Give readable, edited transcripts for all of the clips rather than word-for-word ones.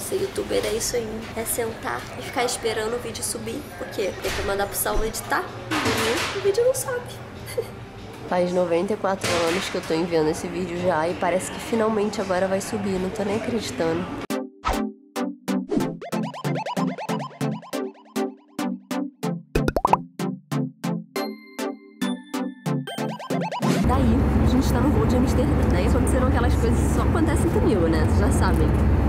Ser youtuber é isso aí, é sentar e ficar esperando o vídeo subir. Por quê? Porque pra mandar pro Saulo editar, o vídeo não sobe. Faz 94 anos que eu tô enviando esse vídeo já e parece que finalmente agora vai subir, não tô nem acreditando. Daí, a gente tá no voo de Amsterdã. Daí aconteceram aquelas coisas que só acontecem comigo, né? Vocês já sabem.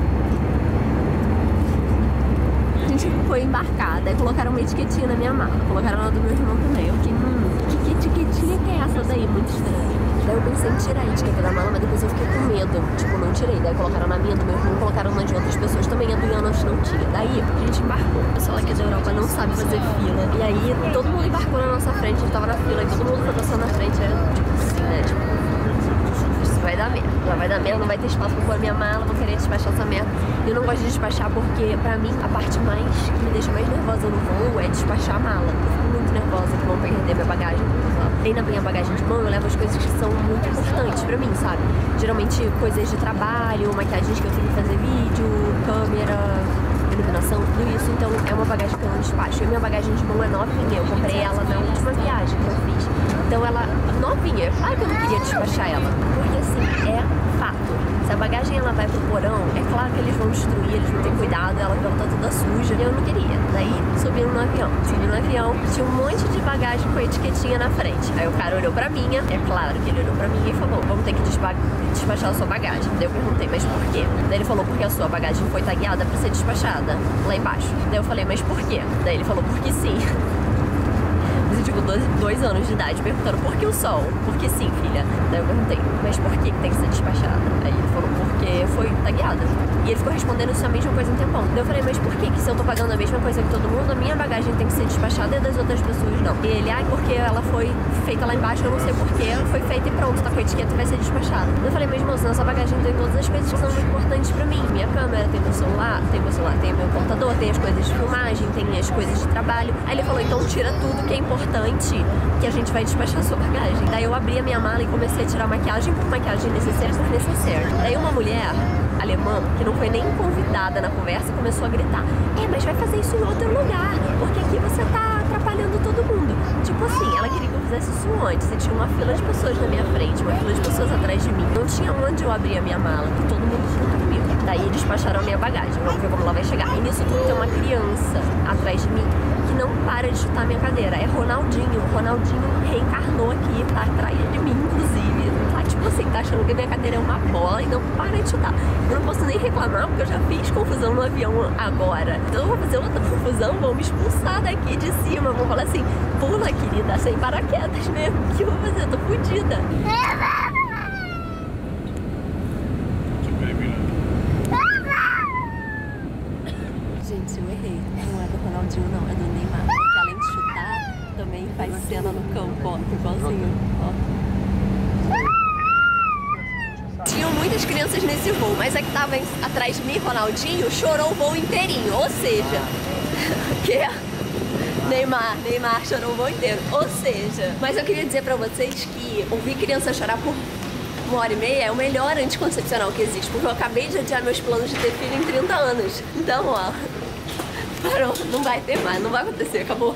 A gente foi embarcar, daí colocaram uma etiquetinha na minha mala. Colocaram na do meu irmão também. Eu fiquei, que etiquetinha que é essa daí? Muito estranha. Daí eu pensei em tirar a etiqueta da mala, mas depois eu fiquei com medo. Tipo, não tirei. Daí colocaram na minha do meu irmão, colocaram na de outras pessoas também. A do Ian não tinha. Daí a gente embarcou. O pessoal aqui da Europa não sabe fazer fila. E aí todo mundo embarcou na nossa frente, a gente tava na fila e todo mundo foi passando na frente. Era tipo assim, né? Tipo, isso vai dar merda. Já vai dar merda, não vai ter espaço pra pôr a minha mala, vou querer despachar essa merda. Eu não gosto de despachar porque, pra mim, a parte que me deixa mais nervosa no voo é despachar a mala. Eu fico muito nervosa que vão perder minha bagagem. Nem na minha bagagem de mão, eu levo as coisas que são muito importantes pra mim, sabe? Geralmente coisas de trabalho, maquiagens que eu tenho que fazer vídeo, câmera, iluminação, tudo isso. Então é uma bagagem que eu não despacho. E minha bagagem de mão é novinha, eu comprei ela na última viagem que eu fiz. Então ela, novinha, claro que eu não queria despachar ela. Porque assim, é fato. Se a bagagem ela vai pro porão, é claro que eles vão destruir, eles vão ter cuidado, ela volta toda suja. E eu não queria. Daí subi no avião. Subi no avião, tinha um monte de bagagem com a etiquetinha na frente. Aí o cara olhou pra minha, é claro que ele olhou pra mim e falou, vamos ter que despachar a sua bagagem. Daí eu perguntei, mas por quê? Daí ele falou, porque a sua bagagem foi tagueada pra ser despachada lá embaixo. Daí eu falei, mas por quê? Daí ele falou, porque sim. Eu tipo 2 anos de idade, perguntando por que o sol? Porque sim, filha. Daí eu perguntei, mas por que tem que ser despachada? Aí ele falou, porque foi tagueada. E ele ficou respondendo isso a mesma coisa um tempão. Daí eu falei, mas por que se eu tô pagando a mesma coisa que todo mundo, a minha bagagem tem que ser despachada e a das outras pessoas não? E ele, porque ela foi feita lá embaixo, eu não sei porquê, foi feita e pronto, tá com a etiqueta e vai ser despachada. Daí eu falei, mas moça, nossa bagagem tem todas as coisas que são muito importantes pra mim. Minha câmera, tem meu celular, tem meu computador, tem as coisas de filmagem, tem as coisas de trabalho. Aí ele falou, então tira tudo que é importante, que a gente vai despachar a sua bagagem. Daí eu abri a minha mala e comecei a tirar maquiagem por maquiagem, necessária por necessária. Daí uma mulher alemã, que não foi nem convidada na conversa, começou a gritar, mas vai fazer isso em outro lugar, porque aqui você tá atrapalhando todo mundo. Tipo assim, ela queria que eu fizesse isso antes, e tinha uma fila de pessoas na minha frente, uma fila de pessoas atrás de mim. Não tinha onde eu abrir a minha mala, que todo mundo junto comigo. Daí despacharam a minha bagagem, vamos ver como ela vai chegar. E nisso tudo tem uma criança atrás de mim, que não para de chutar minha cadeira. É Ronaldinho. O Ronaldinho reencarnou aqui, tá atrás de mim, inclusive. Tá tipo assim, tá achando que a minha cadeira é uma bola e não para de chutar. Eu não posso nem reclamar, porque eu já fiz confusão no avião agora. Então eu vou fazer outra confusão, vão me expulsar daqui de cima. Vão falar assim, pula, querida, sem paraquedas mesmo. O que eu vou fazer? Eu tô fodida. Gente, eu errei. Não é do Ronaldinho, não. É do Neymar. Que além de chutar, também faz cena no campo, ó. Igualzinho, ó. Tinham muitas crianças nesse voo, mas a que tava atrás de mim, Ronaldinho, chorou o voo inteirinho. Ou seja, que Neymar chorou o voo inteiro. Ou seja, mas eu queria dizer pra vocês que ouvir criança chorar por 1h30 é o melhor anticoncepcional que existe, porque eu acabei de adiar meus planos de ter filho em 30 anos. Então, ó, parou, não vai ter mais, não vai acontecer, acabou.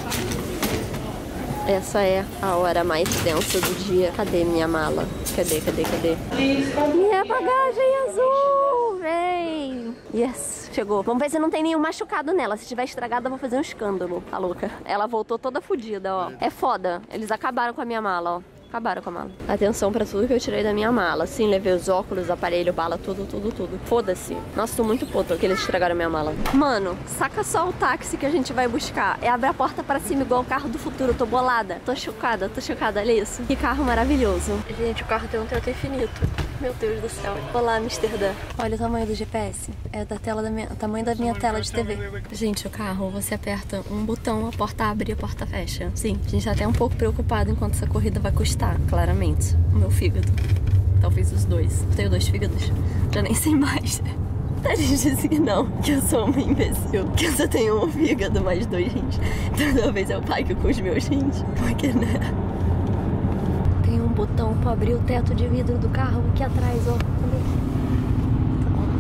Essa é a hora mais tensa do dia. Cadê minha mala? Cadê? Minha bagagem azul! Vem! Yes, chegou. Vamos ver se não tem nenhum machucado nela. Se tiver estragada, eu vou fazer um escândalo. Tá louca? Ela voltou toda fodida, ó. É foda. Eles acabaram com a minha mala, ó. Acabaram com a mala. Atenção pra tudo que eu tirei da minha mala. Sim, levei os óculos, aparelho, bala, tudo. Foda-se. Nossa, tô muito puta que eles estragaram a minha mala. Mano, saca só o táxi que a gente vai buscar. É abrir a porta pra cima igual o carro do futuro. Eu tô bolada. Tô chocada, olha isso. Que carro maravilhoso. Gente, o carro tem um teto infinito. Meu Deus do céu. Olá, Amsterdã. Olha o tamanho do GPS. É da tela o tamanho da minha tela de TV. Gente, o carro, você aperta um botão, a porta abre e a porta fecha. Sim, a gente tá até um pouco preocupado enquanto essa corrida vai custar, claramente. O meu fígado. Talvez os dois. Tenho 2 fígados. Já nem sei mais. A gente disse que não, que eu sou uma imbecil. Que eu só tenho um fígado, mais 2 rins. Então talvez eu pague com os meus rins. Porque, né? Tem um botão pra abrir o teto de vidro do carro aqui atrás, ó.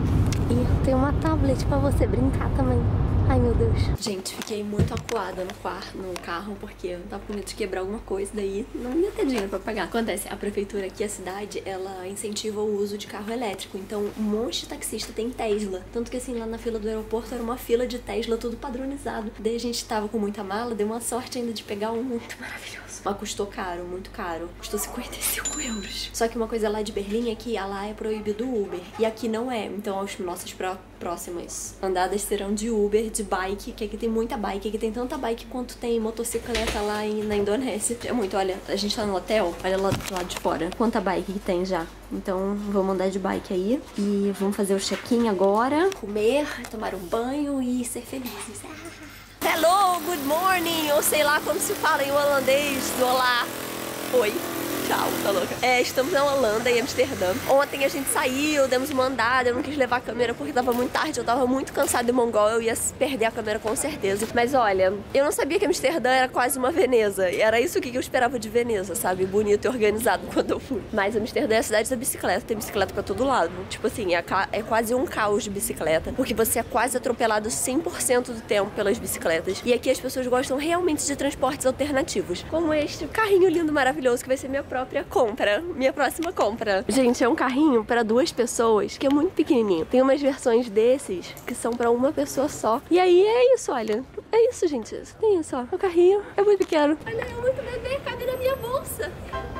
E tem uma tablet pra você brincar também. Ai, meu Deus. Gente, fiquei muito acuada no carro, porque eu tava com medo de quebrar alguma coisa, daí não ia ter dinheiro pra pagar. Acontece, a prefeitura aqui, a cidade, ela incentiva o uso de carro elétrico, então um monte de taxista tem Tesla. Tanto que assim, lá na fila do aeroporto era uma fila de Tesla, tudo padronizado. Daí a gente tava com muita mala, deu uma sorte ainda de pegar um muito maravilhoso. Mas custou caro, muito caro. Custou 55 euros. Só que uma coisa lá de Berlim é que lá é proibido o Uber. E aqui não é. Então as nossas próximas andadas serão de Uber, de bike, que aqui tem muita bike. Aqui tem tanta bike quanto tem motocicleta lá na Indonésia. É muito, olha, a gente tá no hotel, olha lá do lado de fora. Quanta bike que tem já. Então vamos andar de bike aí. E vamos fazer o check-in agora. Comer, tomar um banho e ser felizes. Hello, good morning, ou sei lá como se fala em holandês, do olá. Oi. Tchau, tá louca? Estamos na Holanda, em Amsterdã. Ontem a gente saiu, demos uma andada, eu não quis levar a câmera porque tava muito tarde, eu tava muito cansada em Mongol, eu ia perder a câmera com certeza. Mas olha, eu não sabia que Amsterdã era quase uma Veneza, e era isso que eu esperava de Veneza, sabe? Bonito e organizado quando eu fui. Mas Amsterdã é a cidade da bicicleta, tem bicicleta pra todo lado. Tipo assim, é quase um caos de bicicleta, porque você é quase atropelado 100% do tempo pelas bicicletas. E aqui as pessoas gostam realmente de transportes alternativos, como este carrinho lindo, maravilhoso, que vai ser minha própria compra, minha próxima compra. Gente, é um carrinho para 2 pessoas, que é muito pequenininho. Tem umas versões desses que são para uma pessoa só. E aí é isso, olha. É isso, gente. Tem isso, ó. O carrinho é muito pequeno. Olha, é muito bebê, cabe na minha bolsa.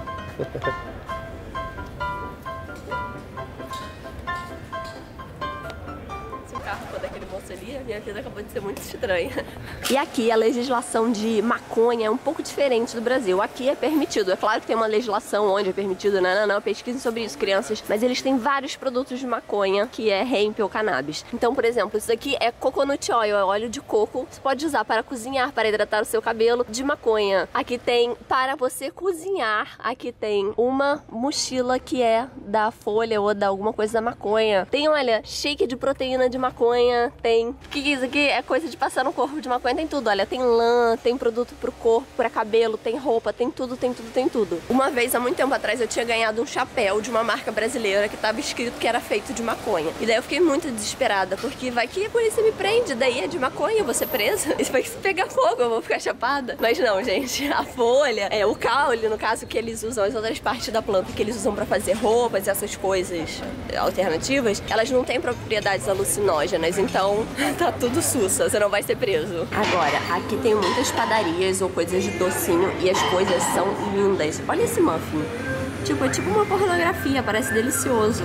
Ali, a minha vida acabou de ser muito estranha. E aqui a legislação de maconha é um pouco diferente do Brasil. Aqui é permitido. É claro que tem uma legislação onde é permitido, não, pesquisem sobre isso, crianças. Mas eles têm vários produtos de maconha, que é hemp ou cannabis. Então, por exemplo, isso aqui é coconut oil, é óleo de coco. Você pode usar para cozinhar, para hidratar o seu cabelo, de maconha. Aqui tem para você cozinhar. Aqui tem uma mochila que é da folha ou da alguma coisa da maconha. Tem, olha, shake de proteína de maconha. Tem... O que é isso aqui? É coisa de passar no corpo de maconha, tem tudo, olha, tem lã, tem produto pro corpo, pra cabelo, tem roupa, tem tudo, tem tudo, tem tudo. Uma vez, há muito tempo atrás, eu tinha ganhado um chapéu de uma marca brasileira que tava escrito que era feito de maconha. E daí eu fiquei muito desesperada, porque vai que a polícia me prende, daí é de maconha, eu vou ser presa, isso vai pegar fogo, eu vou ficar chapada. Mas não, gente, a folha, o caule, no caso, que eles usam, as outras partes da planta que eles usam pra fazer roupas, essas coisas alternativas, elas não têm propriedades alucinógenas, então tá tudo sussa, você não vai ser preso. Agora, aqui tem muitas padarias ou coisas de docinho e as coisas são lindas. Olha esse muffin. Tipo, é tipo uma pornografia, parece delicioso.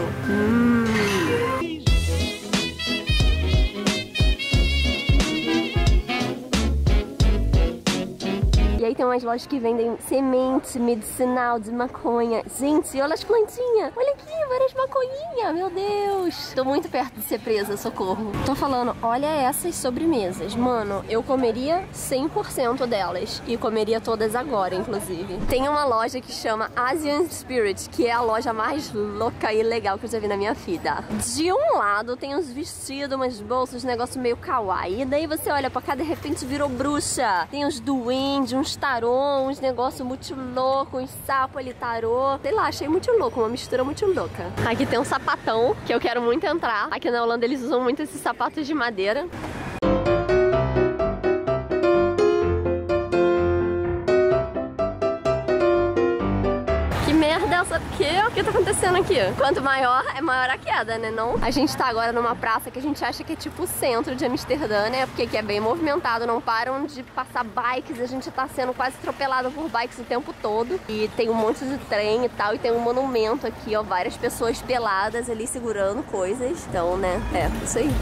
E aí tem umas lojas que vendem semente medicinal de maconha. Gente, olha as plantinhas. Olha aqui, várias maconhinhas. Meu Deus. Tô muito perto de ser presa, socorro. Tô falando, olha essas sobremesas. Mano, eu comeria 100% delas. E comeria todas agora, inclusive. Tem uma loja que chama Asian Spirit, que é a loja mais louca e legal que eu já vi na minha vida. De um lado tem uns vestidos, umas bolsas, um negócio meio kawaii. E daí você olha pra cá, de repente virou bruxa. Tem uns duende, uns tarô, uns negócios muito loucos, uns sapos ali, tarô. Sei lá, achei muito louco, uma mistura muito louca. Aqui tem um sapatão, que eu quero muito entrar. Aqui na Holanda eles usam muito esses sapatos de madeira. O que tá acontecendo aqui? Quanto maior, é maior a queda, né? Não? A gente tá agora numa praça que a gente acha que é tipo o centro de Amsterdã, né? Porque aqui é bem movimentado, não param de passar bikes, a gente tá sendo quase atropelado por bikes o tempo todo. E tem um monte de trem e tal, e tem um monumento aqui, ó, várias pessoas peladas ali segurando coisas. Então, né? Isso aí.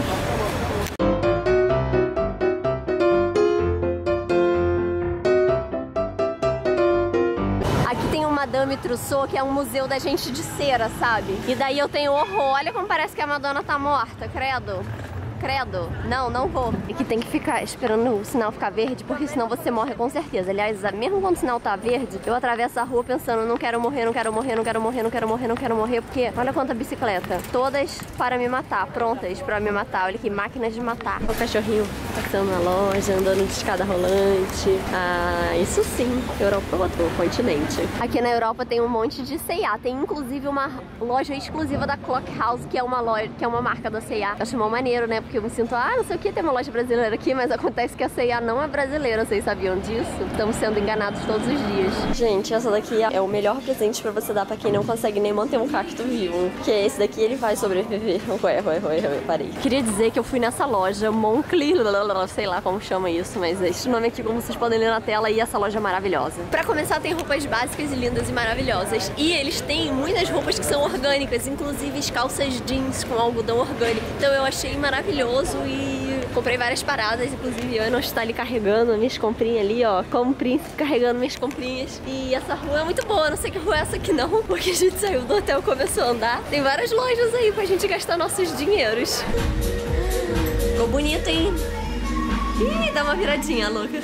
Madame Trousseau, que é um museu da gente de cera, sabe? E daí eu tenho horror. Olha como parece que a Madonna tá morta, credo. Credo. Não, não vou. E que tem que ficar esperando o sinal ficar verde, porque senão você morre com certeza. Aliás, mesmo quando o sinal tá verde, eu atravesso a rua pensando, não quero morrer, não quero morrer, não quero morrer, não quero morrer, não quero morrer, porque olha quanta bicicleta. Todas para me matar, prontas para me matar. Olha que máquinas de matar. O cachorrinho passando na loja, andando de escada rolante. Ah, isso sim. Europa é outro continente. Aqui na Europa tem um monte de C&A. Tem inclusive uma loja exclusiva da Clock House, que é uma loja, que é uma marca da C&A. Eu acho mal maneiro, né? Porque eu me sinto, não sei o que, tem uma loja brasileira aqui, mas acontece que a C&A não é brasileira. Vocês sabiam disso? Estamos sendo enganados todos os dias. Gente, essa daqui é o melhor presente pra você dar pra quem não consegue nem manter um cacto vivo. Porque esse daqui ele vai sobreviver. Ué, parei. Queria dizer que eu fui nessa loja Moncler, sei lá como chama isso, mas esse nome aqui, como vocês podem ler na tela, e essa loja é maravilhosa. Pra começar, tem roupas básicas e lindas e maravilhosas. E eles têm muitas roupas que são orgânicas, inclusive as calças jeans com algodão orgânico. Então eu achei maravilhoso e comprei várias paradas, inclusive Ana está ali carregando minhas comprinhas ali, ó, como príncipe carregando minhas comprinhas. E essa rua é muito boa, não sei que rua é essa aqui não, porque a gente saiu do hotel e começou a andar. Tem várias lojas aí pra gente gastar nossos dinheiros. Ficou bonito, hein? Ih, dá uma viradinha louca.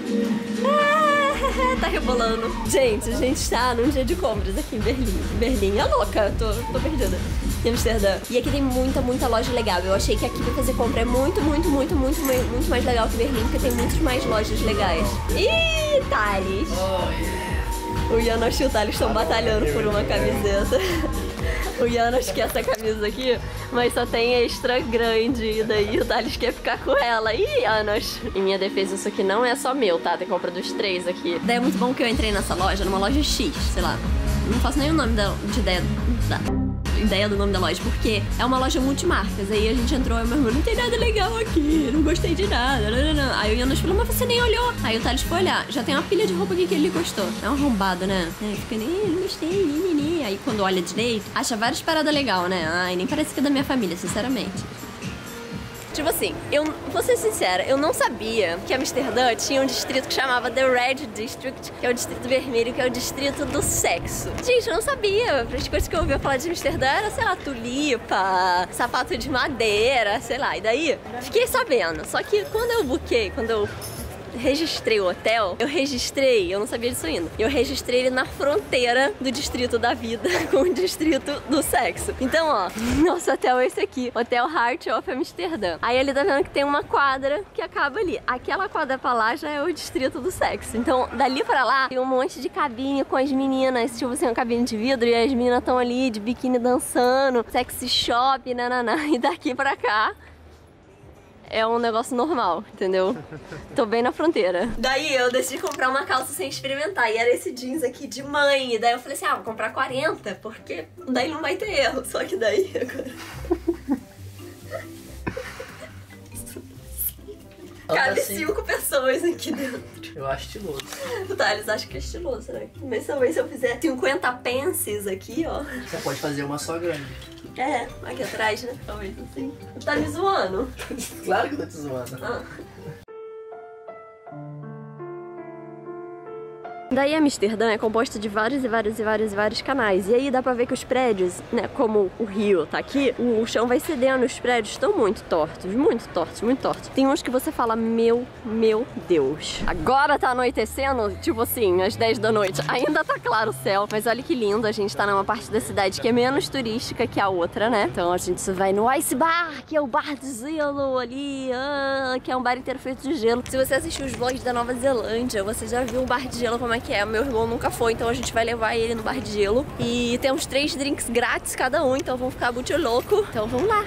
Tá rebolando. Gente, a gente tá num dia de compras aqui em Berlim. Berlim é louca, tô perdida. Em Amsterdã. E aqui tem muita loja legal. Eu achei que aqui pra fazer compra é muito mais legal que Berlim, porque tem muitas mais lojas legais. Ih, Thales! O Janos e o Thales estão batalhando por uma camiseta. O Janos quer essa camisa aqui, mas só tem extra grande. E daí o Thales quer ficar com ela. Ih, Janos! Em minha defesa, isso aqui não é só meu, tá? Tem compra dos 3 aqui. Daí é muito bom que eu entrei nessa loja, numa loja X, sei lá. Não faço nem o nome de ideia do nome da loja, porque é uma loja multimarcas. Aí a gente entrou e meu irmão, não tem nada legal aqui, não gostei de nada. Aí o Janos falou, mas você nem olhou. Aí o Thales foi olhar, já tem uma pilha de roupa aqui que ele gostou. É um arrombado, né? Aí fica, não gostei, Aí quando olha direito, acha várias paradas legais, né? Ai, nem parece que é da minha família, sinceramente. Tipo assim, vou ser sincera, eu não sabia que Amsterdã tinha um distrito que chamava The Red District, que é o distrito vermelho, que é o distrito do sexo. Gente, eu não sabia. As coisas que eu ouvia falar de Amsterdã era, sei lá, tulipa, sapato de madeira, sei lá. E daí, fiquei sabendo. Só que quando eu registrei o hotel, eu não sabia disso ainda, eu registrei ele na fronteira do distrito da vida com o distrito do sexo. Então, ó, nosso hotel é esse aqui, Hotel Heart of Amsterdã. Aí ele tá vendo que tem uma quadra que acaba ali. Aquela quadra pra lá já é o distrito do sexo. Então, dali pra lá, tem um monte de cabine com as meninas, tipo assim, uma cabine de vidro, e as meninas estão ali de biquíni dançando, sexy shop, nananá. E daqui pra cá é um negócio normal, entendeu? Tô bem na fronteira. Daí eu decidi comprar uma calça sem experimentar. E era esse jeans aqui de mãe. E daí eu falei assim, vou comprar 40, porque daí não vai ter erro. Só que daí agora... Cabe 5 pessoas aqui dentro. Eu acho estiloso. O Thales acha que é estiloso, né? Mas talvez se eu fizer 50 pences aqui, ó. Você pode fazer uma só grande. É, aqui atrás, né? Talvez assim. Tá me zoando? Claro que eu tô te zoando. Daí Amsterdã é composto de vários canais. E aí dá pra ver que os prédios, né, como o rio tá aqui, o chão vai cedendo, os prédios estão muito tortos. Tem uns que você fala, meu Deus. Agora tá anoitecendo, tipo assim, às 10 da noite. Ainda tá claro o céu, mas olha que lindo, a gente tá numa parte da cidade que é menos turística que a outra, né? Então a gente vai no Ice Bar, que é o bar de gelo ali, que é um bar inteiro feito de gelo. Se você assistiu os vlogs da Nova Zelândia, você já viu um bar de gelo, como é que é? Meu irmão nunca foi, então a gente vai levar ele no bar de gelo. E temos 3 drinks grátis cada um, então vamos ficar muito louco. Então vamos lá.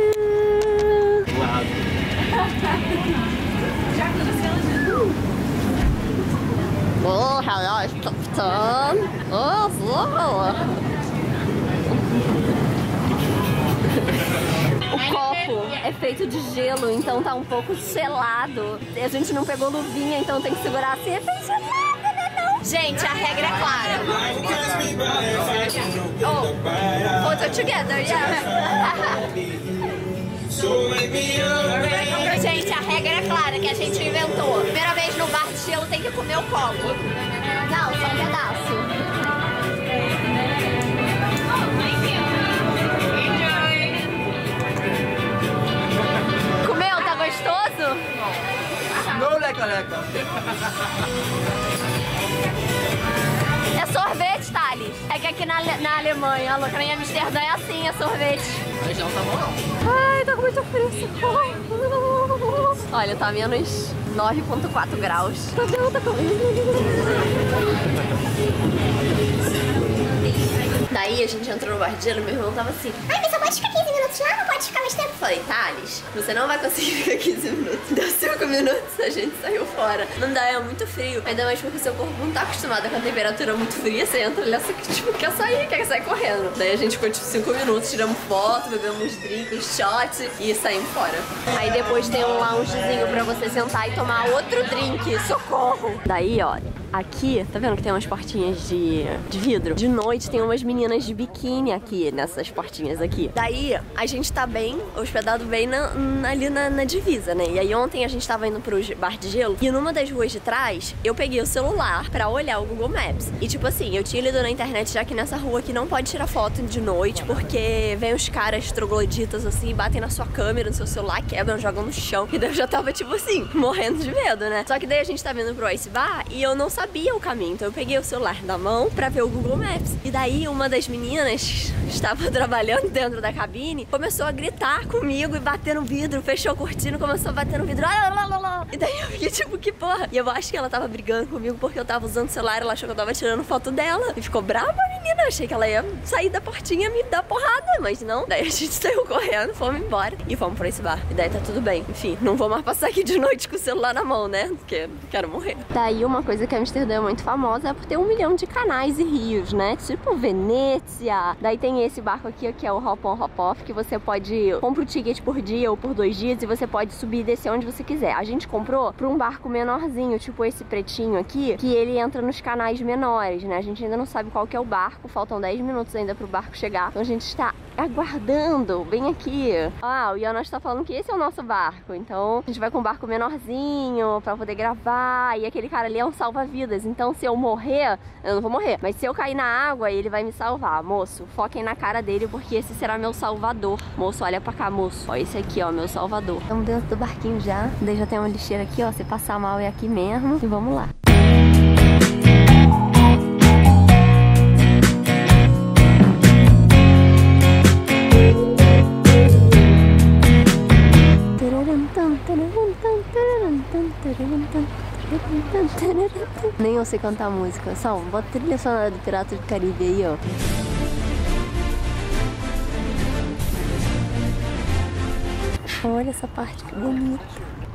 Oh, hello, Capitão. O copo é feito de gelo, então tá um pouco selado. A gente não pegou luvinha, então tem que segurar assim. É bem gelado. Gente, a regra é clara. Photo together, yeah. Gente, a regra é clara que a gente inventou. Primeira vez no bar de gelo tem que comer o copo. Não, só um pedaço. Ai, careca. É sorvete, Thales. É que aqui na Alemanha, a louca em Amsterdã é assim, é sorvete. Mas não tá bom, não. Ai, tá com muito frio. Olha, tá menos 9,4 graus. Tá com... Daí a gente entrou no bar de gelo, meu irmão tava assim: ai, mas só pode ficar 15 minutos lá, não pode ficar mais tempo. Falei: Thales, você não vai conseguir ficar 15 minutos. Deu 5 minutos, a gente saiu fora. Não dá, é muito frio. Ainda mais porque o seu corpo não tá acostumado com a temperatura muito fria. Você entra ali, assim, tipo, quer sair correndo. Daí a gente ficou tipo 5 minutos, tiramos foto, bebemos uns drinks, shots e saímos fora. Aí depois tem um loungezinho pra você sentar e tomar outro drink. Socorro! Daí, ó, aqui, tá vendo que tem umas portinhas de vidro? De noite tem umas meninas de biquíni aqui, nessas portinhas aqui. Daí, a gente tá bem, hospedado bem ali na divisa, né? E aí ontem a gente tava indo pro bar de gelo e numa das ruas de trás, eu peguei o celular pra olhar o Google Maps. E tipo assim, eu tinha lido na internet já que nessa rua aqui não pode tirar foto de noite, porque vem os caras trogloditas assim, batem na sua câmera, no seu celular, quebram, jogam no chão. E daí eu já tava tipo assim, morrendo de medo, né? Só que daí a gente tá vindo pro esse bar e eu não sabia o caminho, então eu peguei o celular na mão pra ver o Google Maps. E daí uma das meninas estava trabalhando dentro da cabine, começou a gritar comigo e bater no vidro, fechou a cortina, começou a bater no vidro. E daí eu fiquei tipo, que porra? E eu acho que ela tava brigando comigo porque eu tava usando o celular, ela achou que eu tava tirando foto dela. E ficou brava, menina. Eu achei que ela ia sair da portinha e me dar porrada, mas não. Daí a gente saiu correndo, fomos embora e fomos pra esse bar. E daí tá tudo bem. Enfim, não vou mais passar aqui de noite com o celular na mão, né? Porque quero morrer. Daí uma coisa que a Amsterdã é muito famosa é por ter 1 milhão de canais e rios, né? Tipo Venezia. Daí tem esse barco aqui, que é o Hop On Hop Off, que você pode comprar o ticket por dia ou por 2 dias e você pode subir e descer onde você quiser. A gente comprou pra um barco menorzinho, tipo esse pretinho aqui, que ele entra nos canais menores, né? A gente ainda não sabe qual que é o barco, faltam 10 minutos ainda pro barco chegar. Então a gente está aguardando bem aqui. Ah, o Jonas tá falando que esse é o nosso barco, então a gente vai com um barco menorzinho pra poder gravar. E aquele cara ali é um salva-vidas, então se eu morrer, eu não vou morrer, mas se eu cair na água, ele vai me salvar. Moço, foquem na cara dele, porque esse será meu salvador. Moço, olha pra cá, moço. Ó, esse aqui, ó, meu salvador. Estamos dentro do barquinho já. Daí já tem uma lixeira aqui, ó. Se passar mal é aqui mesmo. E vamos lá. Nem eu sei cantar música. Só, bota a trilha sonora do Piratas do Caribe aí, ó. Olha essa parte, que bonita.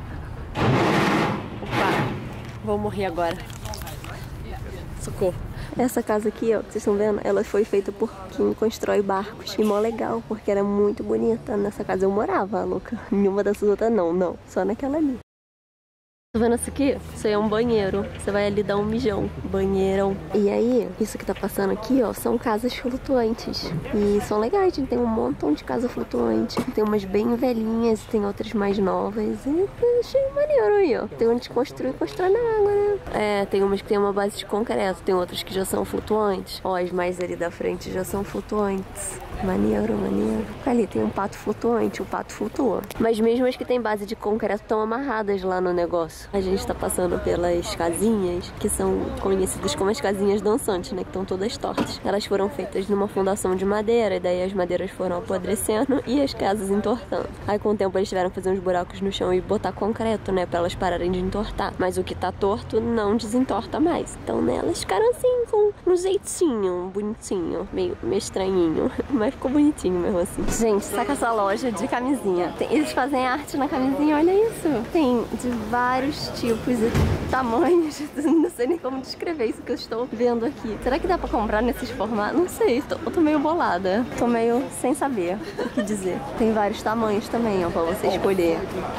Opa, vou morrer agora. Socorro. Essa casa aqui, ó, vocês estão vendo? Ela foi feita por quem constrói barcos. E mó legal, porque era muito bonita. Nessa casa eu morava, louca. Nenhuma dessas outras não. Só naquela ali. Tá vendo isso aqui? Isso aí é um banheiro. Você vai ali dar um mijão. Banheirão. E aí, isso que tá passando aqui, ó, são casas flutuantes. E são legais, gente. Tem um montão de casa flutuante. Tem umas bem velhinhas, tem outras mais novas. E achei maneiro aí, ó. Tem onde constrói na água, né? É, tem umas que tem uma base de concreto. Tem outras que já são flutuantes. Ó, as mais ali da frente já são flutuantes. Maneiro. Ali tem um pato flutuante, o pato flutua. Mas mesmo as que tem base de concreto estão amarradas lá no negócio. A gente tá passando pelas casinhas, que são conhecidas como as casinhas dançantes, né? Que estão todas tortas. Elas foram feitas numa fundação de madeira, e daí as madeiras foram apodrecendo e as casas entortando. Aí com o tempo eles tiveram que fazer uns buracos no chão e botar concreto, né? Pra elas pararem de entortar. Mas o que tá torto não desentorta mais. Então, né, elas ficaram assim, com um jeitinho bonitinho, meio estranhinho. Mas ficou bonitinho mesmo assim. Gente, saca essa loja de camisinha. Eles fazem arte na camisinha, olha isso. Tem de vários tipos e tamanhos. Não sei nem como descrever isso que eu estou vendo aqui. Será que dá pra comprar nesses formatos? Não sei, eu tô meio bolada. Tô meio sem saber o que dizer. Tem vários tamanhos também, ó, pra você escolher.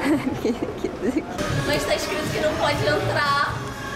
Mas tá escrito que não pode entrar.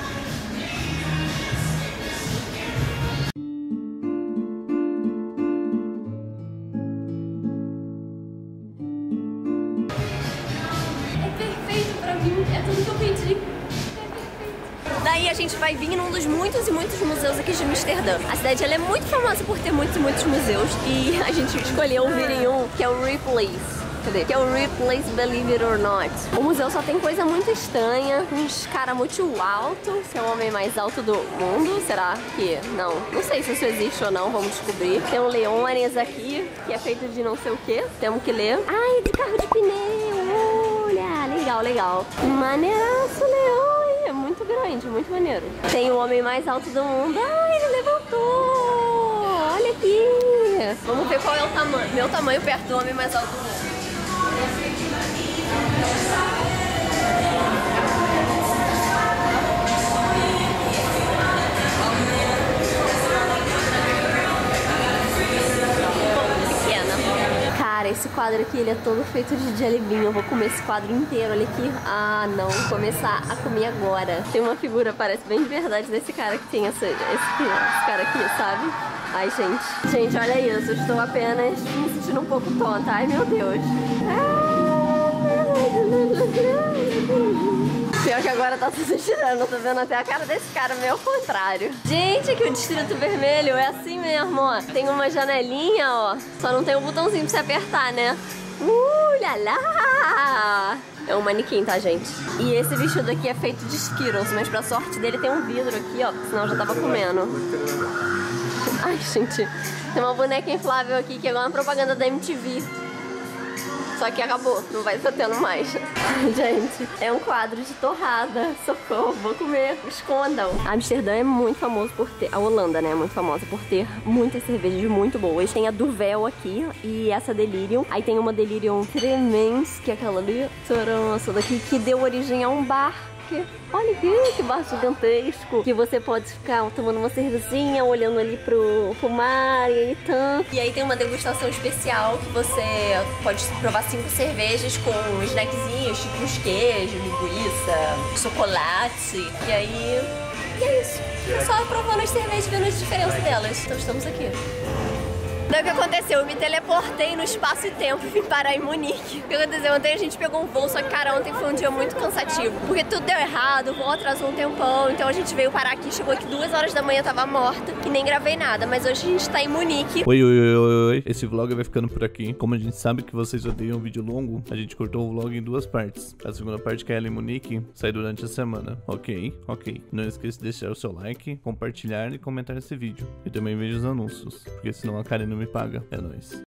É tudo que eu pedi. Daí a gente vai vir num dos muitos e muitos museus aqui de Amsterdã. A cidade ela é muito famosa por ter muitos e muitos museus. E a gente escolheu vir em um que é o Ripley's. Cadê? Que é o Ripley's Believe It or Not. O museu só tem coisa muito estranha, uns caras muito alto. Esse é o homem mais alto do mundo. Será que? Não. Não sei se isso existe ou não, vamos descobrir. Tem um Leones aqui, que é feito de não sei o que. Temos que ler. Ai, de carro de pneu. Olha, legal, legal. Maneiraço, Leão. É muito grande, muito maneiro. Tem o homem mais alto do mundo. Ai, ele levantou. Olha aqui. Vamos ver qual é o tamanho. Meu tamanho perto do homem mais alto do mundo. Cara, esse quadro aqui, ele é todo feito de jelly bean. Eu vou comer esse quadro inteiro, olha aqui. Ah, não, vou começar a comer agora. Tem uma figura, parece bem de verdade, desse cara que tem esse cara aqui, sabe? Ai, gente. Gente, olha isso. Eu estou apenas me sentindo um pouco tonta. Ai, meu Deus. Pior que agora tá se tirando. Eu tô vendo até a cara desse cara meio ao contrário. Gente, aqui o Distrito Vermelho é assim mesmo, ó. Tem uma janelinha, ó. Só não tem um botãozinho pra você apertar, né? Lá lá! É um manequim, tá, gente? E esse vestido aqui é feito de Skittles, mas pra sorte dele tem um vidro aqui, ó. Senão eu já tava comendo. Ai, gente. Tem uma boneca inflável aqui que é igual uma propaganda da MTV. Só que acabou, não vai estar tendo mais. Gente, é um quadro de torrada. Socorro, vou comer. Escondam. Amsterdã é muito famoso por ter... A Holanda, né, é muito famosa por ter muitas cervejas muito boas. Tem a Duvel aqui e essa Delirium. Aí tem uma Delirium Tremens, que é aquela ali. Essa daqui, que deu origem a um bar. Olha aqui, que bar gigantesco. Que você pode ficar tomando uma cervezinha, olhando ali pro mar e aí tanto. E aí tem uma degustação especial que você pode provar 5 cervejas com snackzinhos, tipo uns queijos, linguiça, chocolate. E aí... E é isso. É só provando as cervejas e vendo a diferença delas. Então estamos aqui. Daí o que aconteceu? Eu me teleportei no espaço e tempo e vim parar em Munique. O que aconteceu? Ontem a gente pegou um voo, só que, cara, ontem foi um dia muito cansativo. Porque tudo deu errado, o voo atrasou um tempão, então a gente veio parar aqui, chegou aqui 2 horas da manhã, tava morta e nem gravei nada. Mas hoje a gente tá em Munique. Oi. Esse vlog vai ficando por aqui. Como a gente sabe que vocês odeiam vídeo longo, a gente cortou o vlog em 2 partes. A segunda parte, que é ela em Munique, sai durante a semana. Ok. Não esqueça de deixar o seu like, compartilhar e comentar esse vídeo. E também veja os anúncios, porque senão a Karen não me paga. É nóis.